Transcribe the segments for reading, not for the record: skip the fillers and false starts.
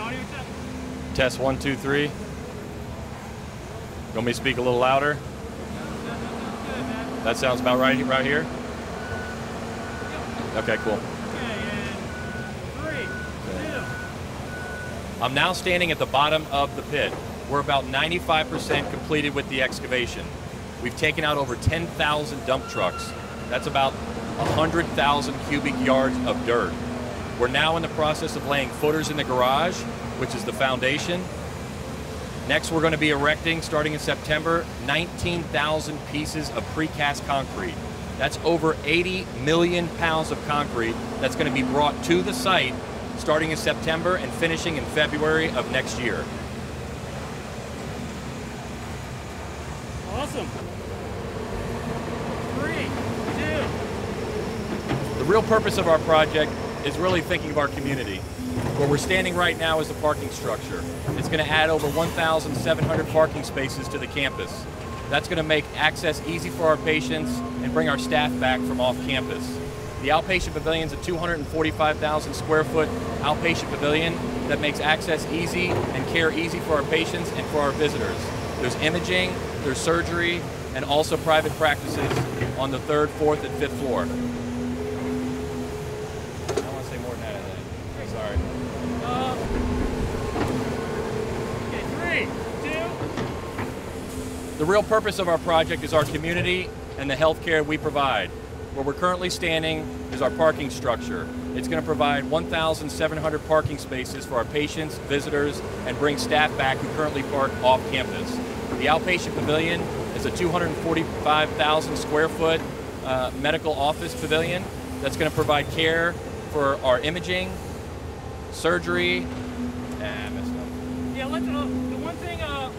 audio check. Test 1, 2, 3. You want me to speak a little louder? That sounds about right here? Okay, cool. Okay, and 3, 2. I'm now standing at the bottom of the pit. We're about 95% completed with the excavation. We've taken out over 10,000 dump trucks. That's about 100,000 cubic yards of dirt. We're now in the process of laying footers in the garage, which is the foundation. Next, we're going to be erecting, starting in September, 19,000 pieces of precast concrete. That's over 80 million pounds of concrete that's going to be brought to the site starting in September and finishing in February of next year. Awesome. 3, 2. The real purpose of our project is really thinking of our community. Where we're standing right now is the parking structure. It's going to add over 1,700 parking spaces to the campus. That's going to make access easy for our patients and bring our staff back from off campus. The outpatient pavilion is a 245,000 square foot outpatient pavilion that makes access easy and care easy for our patients and for our visitors. There's imaging, there's surgery, and also private practices on the 3rd, 4th, and 5th floor. Sorry. Okay, 3, 2. The real purpose of our project is our community and the health care we provide. Where we're currently standing is our parking structure. It's going to provide 1,700 parking spaces for our patients, visitors, and bring staff back who currently park off campus. The outpatient pavilion is a 245,000 square foot medical office pavilion that's going to provide care for our imaging, surgery. I messed up. Yeah, let's, the one thing,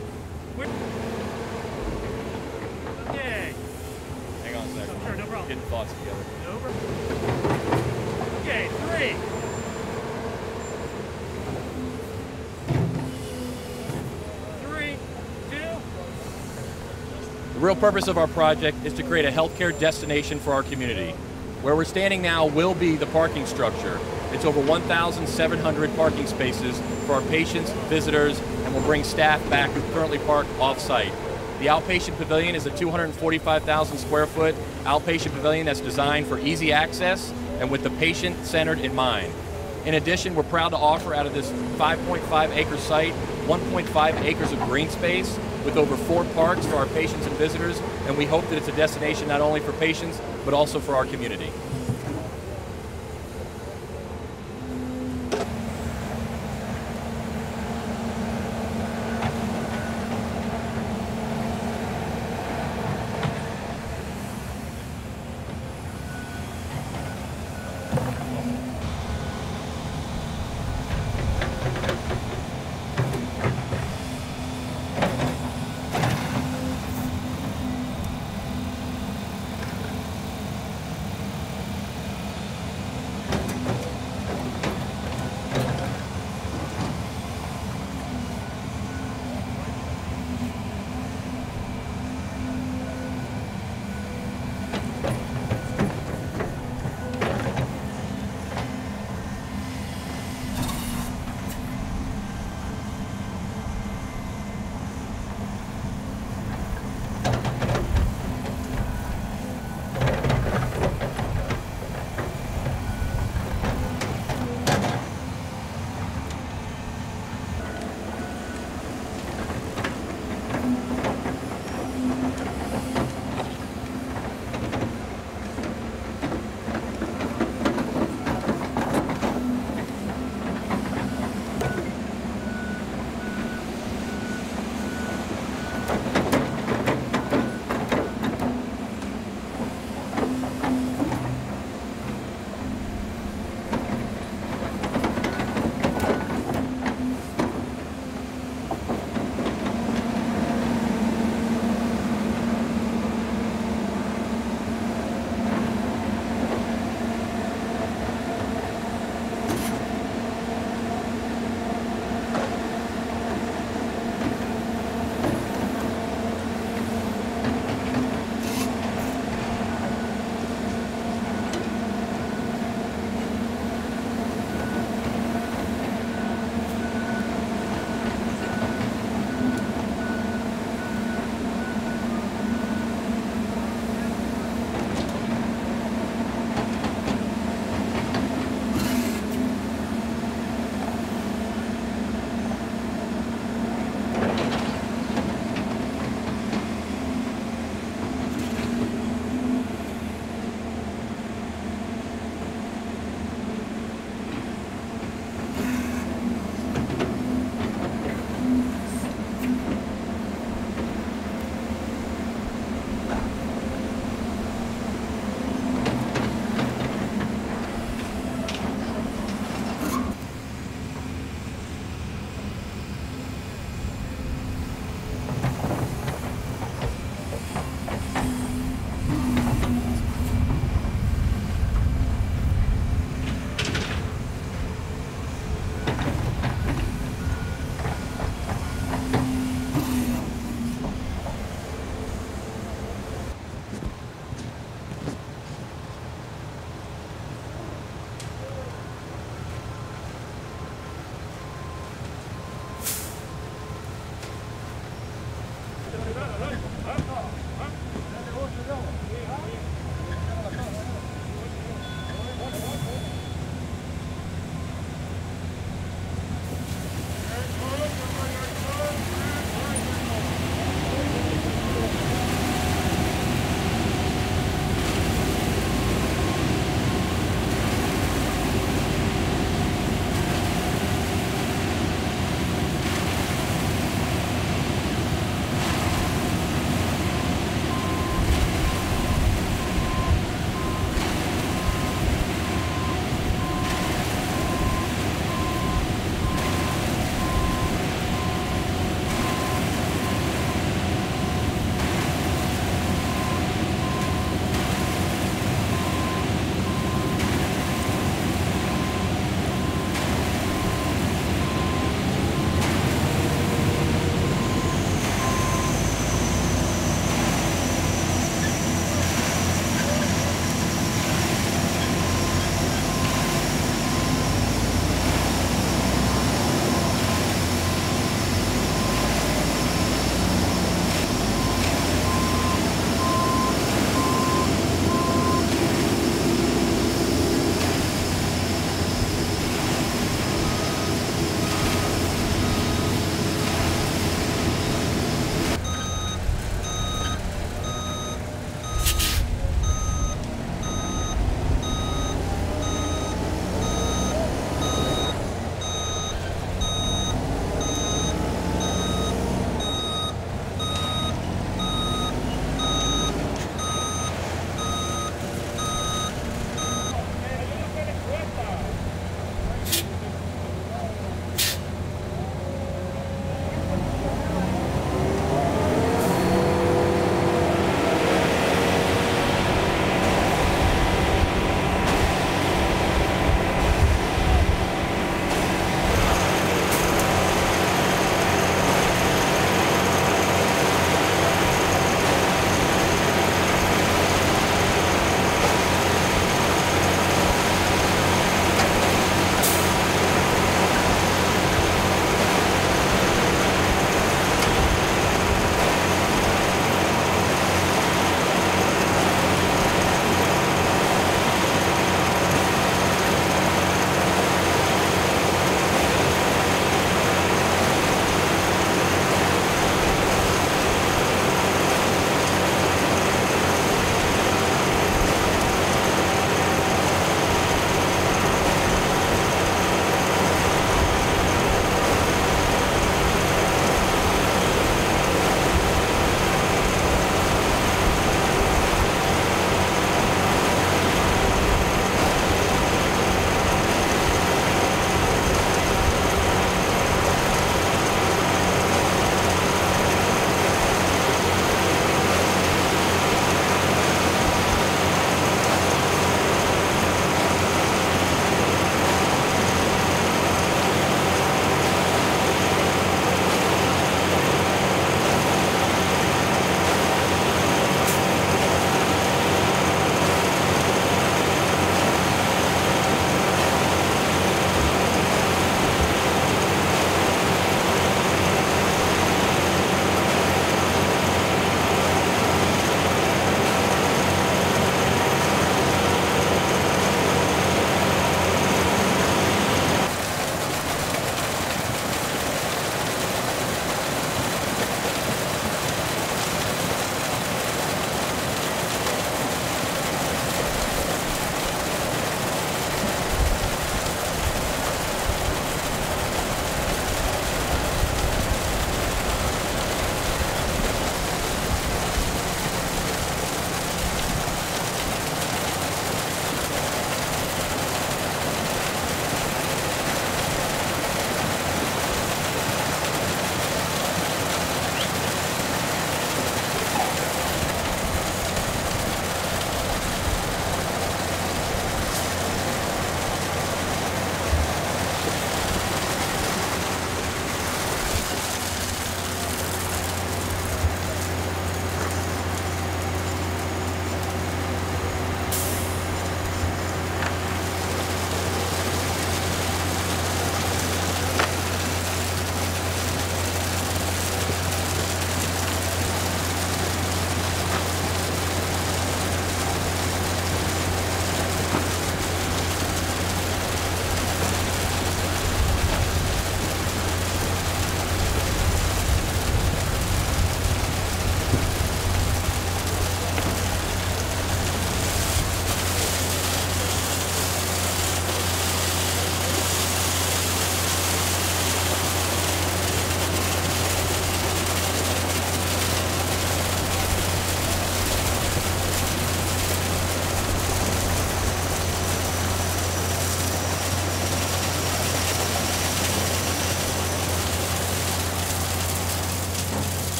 okay. Hang on a second. Sure, no problem. Getting thoughts together. Over. Okay, 3. 3, 2. The real purpose of our project is to create a healthcare destination for our community. Where we're standing now will be the parking structure. It's over 1,700 parking spaces for our patients, visitors, and will bring staff back who currently park off-site. The outpatient pavilion is a 245,000 square foot outpatient pavilion that's designed for easy access and with the patient centered in mind. In addition, we're proud to offer out of this 5.5 acre site, 1.5 acres of green space with over 4 parks for our patients and visitors, and we hope that it's a destination not only for patients, but also for our community.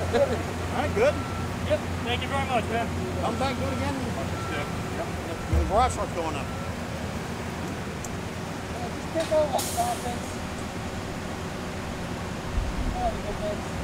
All right, good. Yep. Thank you very much, man. Come back, do it again. Yep. The garage starts going up. Just pick all the topics. Oh, goodness.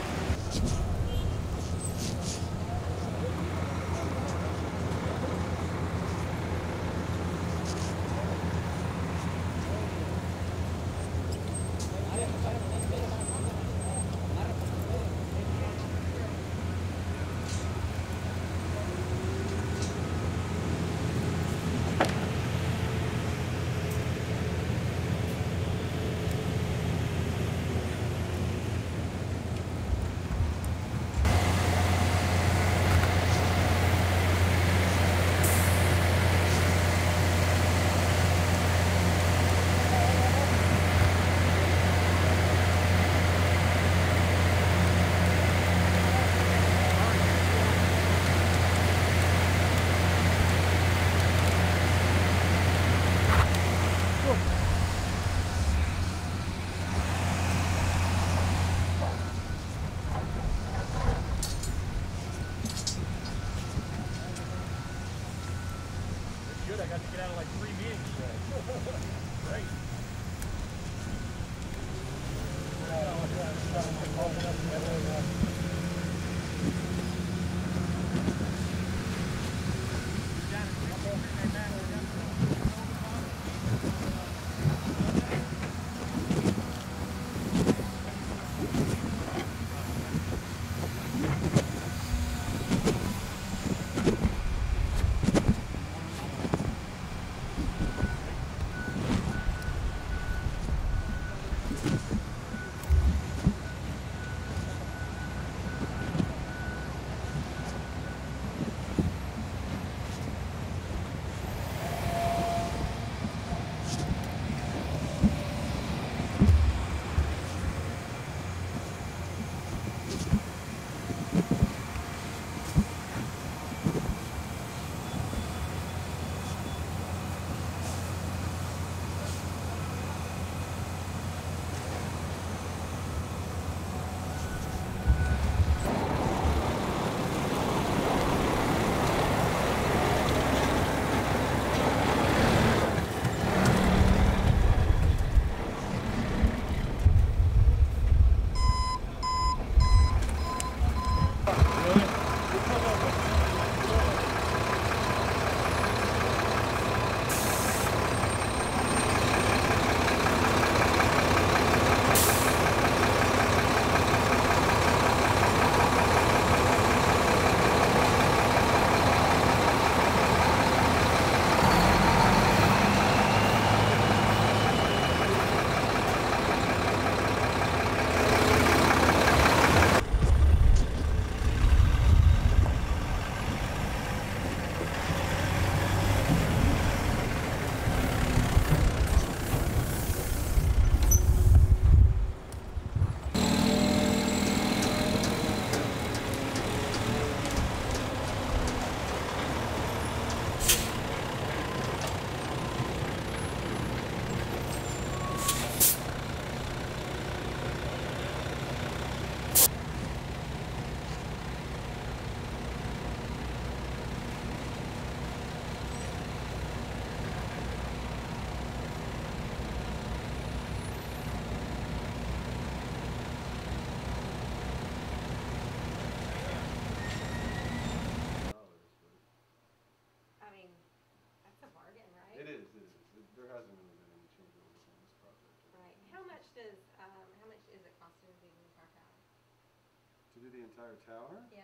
Good. I got to get out of like 3 meetings today. Great. To do the entire tower? Yeah.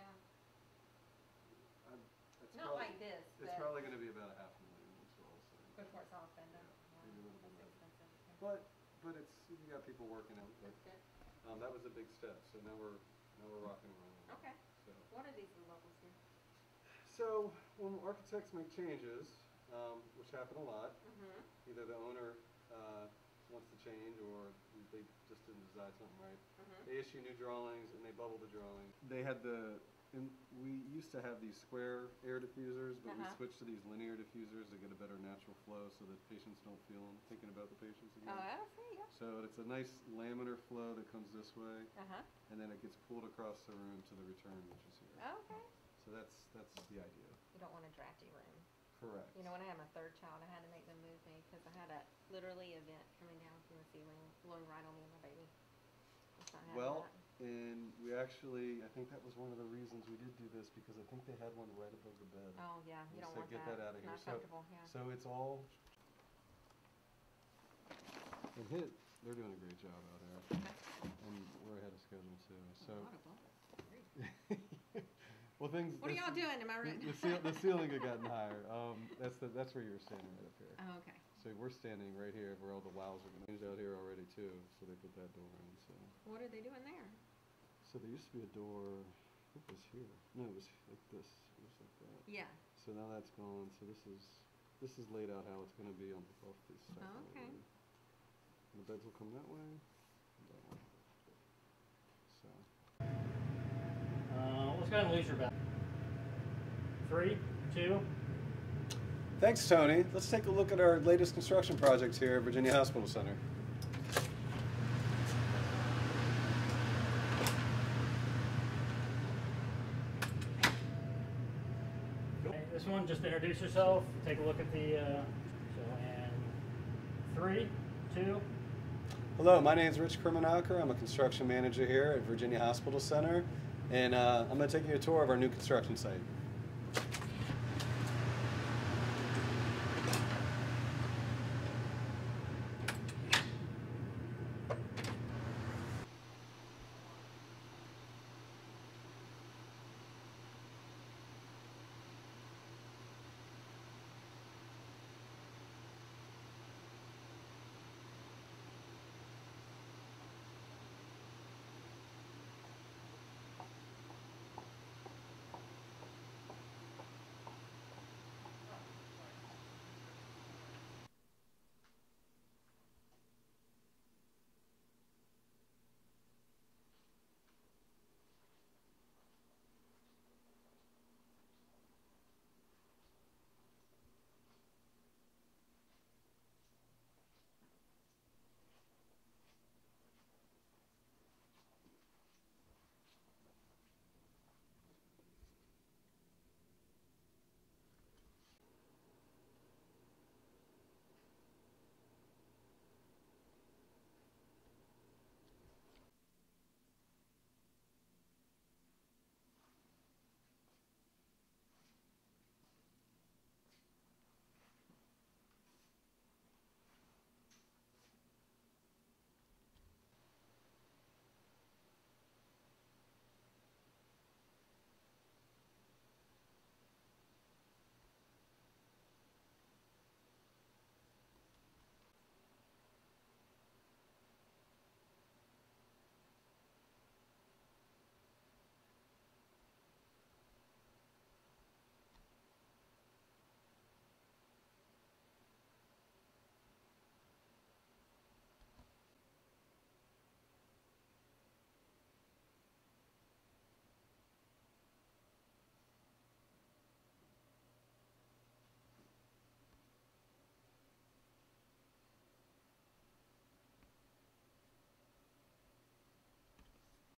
Not probably, like this. It's probably going to be about $500,000 as well. So. Before it's all spent up. Maybe a little bit more. Expensive. But it's you got people working on it. That's good. That was a big step. So now we're rocking and rolling. Okay. So. What are these levels here? So when architects make changes, which happen a lot, either the owner wants to change or they just didn't design something right. They issue new drawings and they bubble the drawing. They had the and we used to have these square air diffusers, but we Uh-huh. switched to these linear diffusers to get a better natural flow so that patients don't feel them thinking about the patients again. Oh, okay, yeah. So it's a nice laminar flow that comes this way, Uh-huh. and then it gets pulled across the room to the return, which is here. Okay. So that's the idea. You don't want a drafty room. Correct. You know, when I had my third child, I had to make them move me because I had a literally a vent coming down from the ceiling, blowing right on me and my baby. Let's not have Well, that. and we actually, I think that was one of the reasons we did do this, because I think they had one right above the bed. Oh yeah, you They don't said, want get that out of here. Not comfortable. Yeah. So it's all. And they're doing a great job out there, and we're ahead of schedule too. So. A lot of bubbles. Well, things. What are y'all doing? Am I right? The ceiling had gotten higher. That's where you were standing right up here. Oh, okay. So we're standing right here where all the wows are going to change out here already too. So they put that door in. So. What are they doing there? So there used to be a door. I think it was here. No, it was like this. It was like that. Yeah. So now that's gone. So this is laid out how it's going to be on off this side. Oh, okay. And the beds will come that way. And that way. So. Let's go ahead and lose your bet. 3, 2. Thanks, Tony. Let's take a look at our latest construction project here at Virginia Hospital Center. Okay, this one, just introduce yourself. Take a look at the. And 3, 2. Hello, my name is Rich Krimenacher. I'm a construction manager here at Virginia Hospital Center, and I'm going to take you a tour of our new construction site.